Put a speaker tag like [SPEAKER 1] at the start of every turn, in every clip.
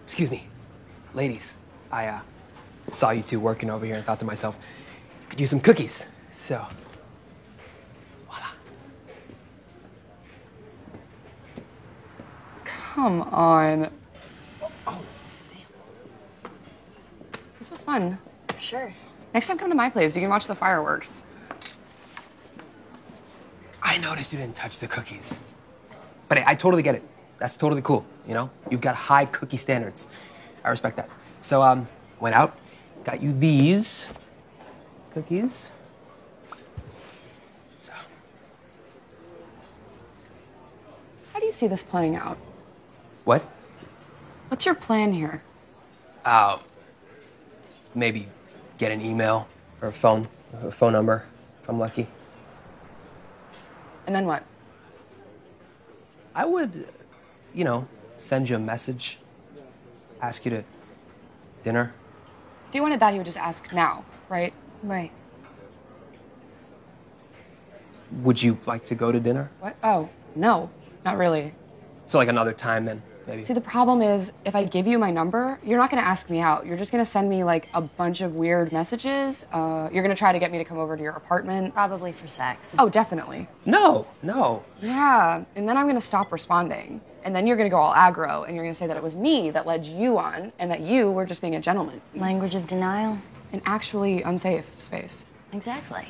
[SPEAKER 1] Excuse me, ladies. I saw you two working over here and thought to myself, you could use some cookies. So, voila.
[SPEAKER 2] Come on.
[SPEAKER 1] Oh, damn.
[SPEAKER 2] This was fun.
[SPEAKER 3] Sure.
[SPEAKER 2] Next time, come to my place. You can watch the fireworks.
[SPEAKER 1] I noticed you didn't touch the cookies. But hey, I totally get it. That's totally cool, you know? You've got high cookie standards. I respect that. So, went out, got you these cookies. So.
[SPEAKER 2] How do you see this playing out?
[SPEAKER 1] What?
[SPEAKER 2] What's your plan here?
[SPEAKER 1] Maybe get an email or a phone number if I'm lucky.
[SPEAKER 2] And then what?
[SPEAKER 1] I would, you know, send you a message, ask you to dinner.
[SPEAKER 2] If he wanted that, he would just ask now, right?
[SPEAKER 3] Right.
[SPEAKER 1] Would you like to go to dinner?
[SPEAKER 2] What? Oh, no, not really.
[SPEAKER 1] So like another time then, maybe.
[SPEAKER 2] See, the problem is, if I give you my number, you're not gonna ask me out. You're just gonna send me like a bunch of weird messages. You're gonna try to get me to come over to your apartment.
[SPEAKER 3] Probably for sex.
[SPEAKER 2] Oh, definitely.
[SPEAKER 1] No.
[SPEAKER 2] Yeah, and then I'm gonna stop responding. And then you're gonna go all aggro, and you're gonna say that it was me that led you on, and that you were just being a gentleman.
[SPEAKER 3] Language of denial.
[SPEAKER 2] An actually unsafe space.
[SPEAKER 3] Exactly.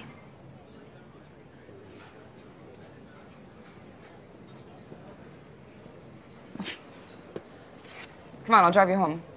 [SPEAKER 2] Come on, I'll drive you home.